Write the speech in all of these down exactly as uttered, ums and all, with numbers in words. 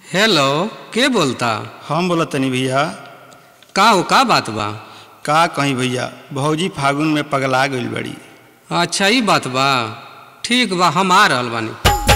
Hello, के बोलता? हम बोलत तनी भैया। का हो, का बात बा? का कहीं भैया, भौजी फागुन में पगला गइल बड़ी। अच्छा ई बात बा, ठीक बा, हम आ रहल बानी।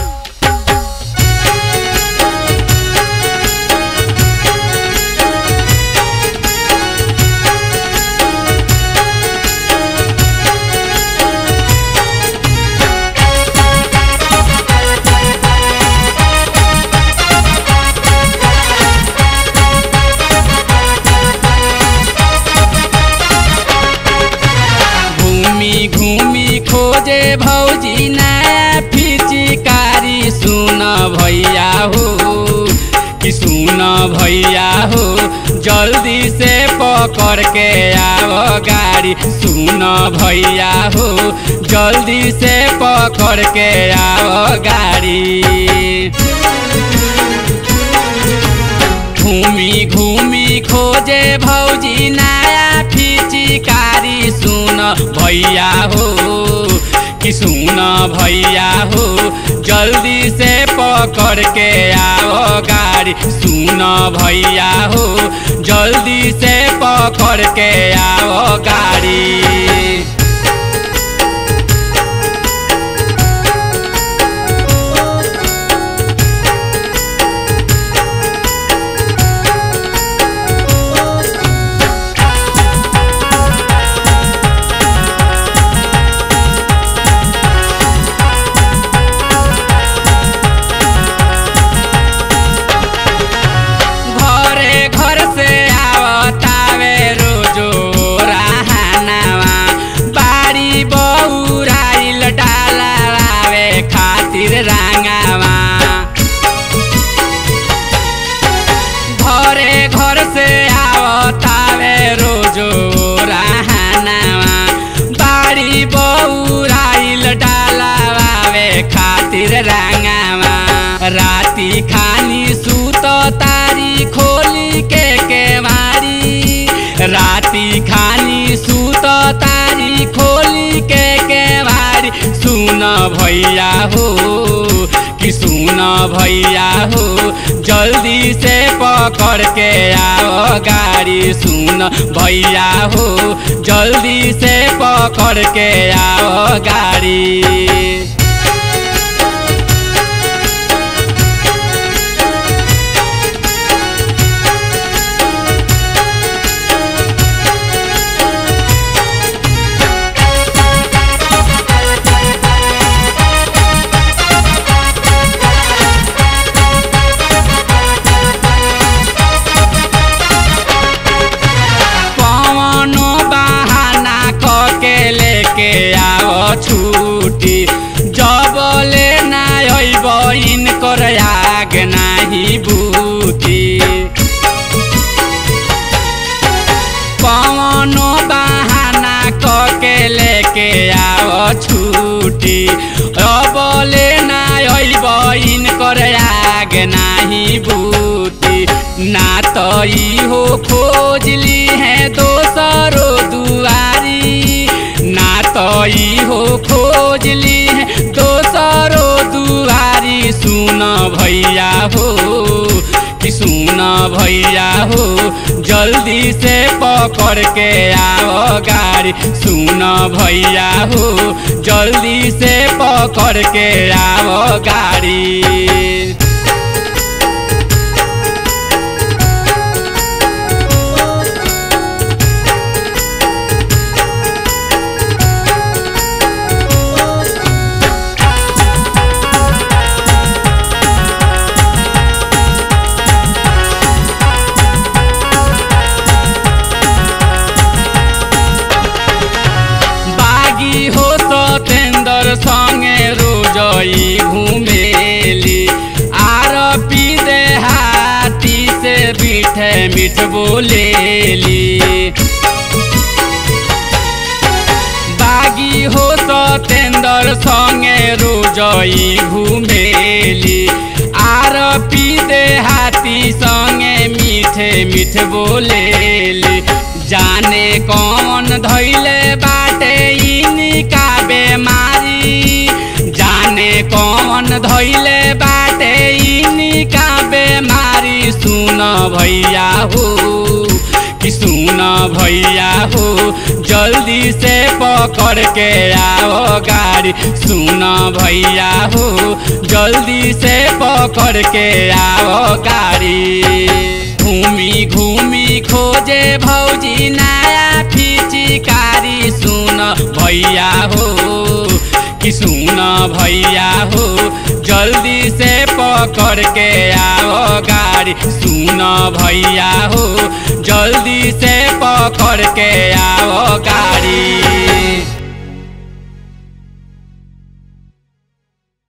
घूमी खोजे भौजी नया पिचकारी, सुन भैया हो कि सुन भैया हो, जल्दी से पकड़ के आओ गाड़ी। सुन भैया हो, जल्दी से पकड़ के आओ गाड़ी। घूमी घूमी खोजे भौजी नया पिचकारी, सुन भैया हो कि सुन भैया हो, जल्दी से पकड़ के आओ गाड़ी। सुन भैया हो, जल्दी से पकड़ के आओ गाड़ी। घरे घर से आवतावे रोजो रहनावा, बाड़ी बौराइल डालावे खातिर रंगावा। राती खानी सूत तारी खोली के केवारी, राती खानी सूत तारी खोली के केवारी। सुन भैया हो कि सुन भैया हो, जल्दी से पकड़ के आओ गाड़ी। सुन भैया हो, जल्दी से पकड़ के आओ गाड़ी। के आओ छूटी, जब ले ना अइबइन कर आग नाही बूती। कौनो बहाना क के लेके आओ छूटी, अब ले ना अइबइन कर आग नाही बूती। ना तो इहो खोज ली है दोसरो दुआरी, ना तो इहो खोज ली है दोसरो दुआरी। सुन भैया हो कि सुन भैया हो, जल्दी से पकड़ के आओ गाड़ी। सुन भैया हो, जल्दी से पकड़ के आओ गाड़ी। हो सतेंद्र संगे रोजई घूमेली, आर पी देहाती से मीठे मीठ बोलेली। बागी हो सतेंद्र संगे रोजई घूमेली, आर पी देहाती संगे मीठे मीठ बोलेली। जाने कौन धैले बाटे इनका बेमारी, जाने कौन धैले बाटे इनका बेमारी। सुन भैया हो कि सुन भैया हो जल्दी से पकड़ के आओ गाड़ी सुन भैया हो जल्दी से पकड़ के आओ गाड़ी। घूमी घूमी खोजे भौजी नया फिचिकारी सुन भैया हो कि सुन भैया हो जल्दी से पकड़ के आओ गाड़ी सुन भैया हो जल्दी से पकड़ के आओ गाड़ी।